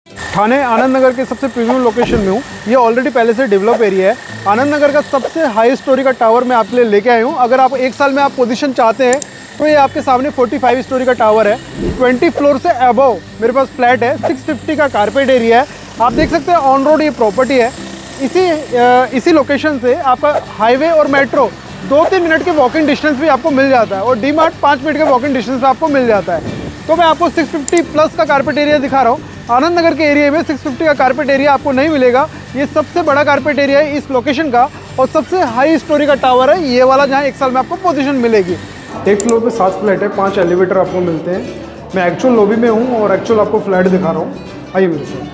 ठाणे आनंद नगर के सबसे premium location में हूँ। ये ऑलरेडी पहले से डेवलप एरिया है। आनंद नगर का सबसे हाई स्टोरी का टावर मैं आपके लिए लेके आया हूँ। अगर आप एक साल में आप पोजीशन चाहते हैं तो ये आपके सामने 45 स्टोरी का टावर है। 20 फ्लोर से अबव मेरे पास फ्लैट है। 650 का कारपेट एरिया है। आप देख सकते हैं ऑन रोड ये प्रॉपर्टी है। इसी लोकेशन से आपका हाईवे और मेट्रो 2-3 मिनट के वॉकिंग डिस्टेंस भी आपको मिल जाता है और डी मार्ट 5 मिनट के वॉकिंग डिस्टेंस पे आपको मिल जाता है। तो मैं आपको 650 प्लस का कारपेट एरिया दिखा रहा हूँ। आनंद नगर के एरिया में 650 का कारपेट एरिया आपको नहीं मिलेगा। ये सबसे बड़ा कारपेट एरिया है इस लोकेशन का और सबसे हाई स्टोरी का टावर है ये वाला, जहाँ एक साल में आपको पोजीशन मिलेगी। एक फ्लोर पे 7 फ्लैट है, 5 एलिवेटर आपको मिलते हैं। मैं एक्चुअल लॉबी में हूँ और एक्चुअल आपको फ्लैट दिखा रहा हूँ। आइए मेरे साथ।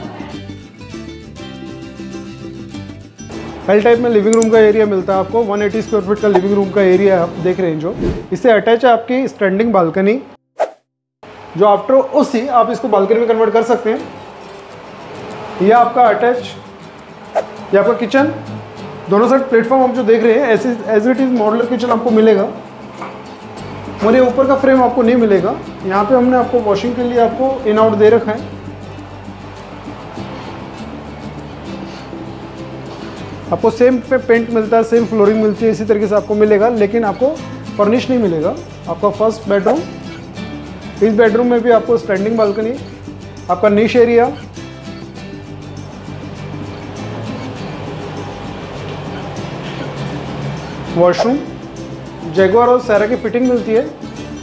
एल टाइप में लिविंग रूम का एरिया मिलता है आपको। 180 स्क्वायर फीट का लिविंग रूम का एरिया आप देख रहे हैं जो। इससे अटैच है आपकी स्टैंडिंग बालकनी, जो आफ्टर उसी आप इसको बालकनी में कन्वर्ट कर सकते हैं। यह आपका अटैच, ये आपका किचन। दोनों साइड प्लेटफॉर्म आप जो देख रहे हैं ऐसे as it is modular kitchen आपको मिलेगा और ये ऊपर का फ्रेम आपको नहीं मिलेगा। यहाँ पे हमने आपको वॉशिंग के लिए आपको इन आउट दे रखा है। आपको सेम पे पेंट मिलता है, सेम फ्लोरिंग मिलती है, इसी तरीके से आपको मिलेगा, लेकिन आपको फर्निश नहीं मिलेगा। आपका फर्स्ट बेडरूम, इस बेडरूम में भी आपको स्टैंडिंग बालकनी, आपका निश एरिया, वॉशरूम, जैगुआर और सैरा की फिटिंग मिलती है।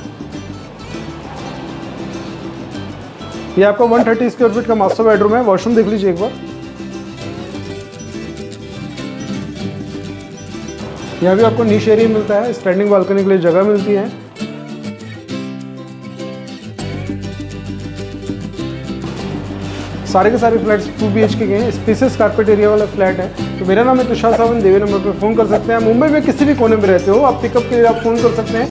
ये आपका 130 स्क्वायर फीट का मास्टर बेडरूम है। वॉशरूम देख लीजिए एक बार। यहाँ भी आपको निश एरिया मिलता है, स्टैंडिंग बालकनी के लिए जगह मिलती है। सारे के सारे फ्लैट्स 2 BHK के हैं। स्पेसियस कारपेट एरिया वाला फ्लैट है। तो मेरा नाम है तुषार सावंत। देवी नंबर पर फ़ोन कर सकते हैं। मुंबई में किसी भी कोने में रहते हो आप, पिकअप के लिए आप फ़ोन कर सकते हैं।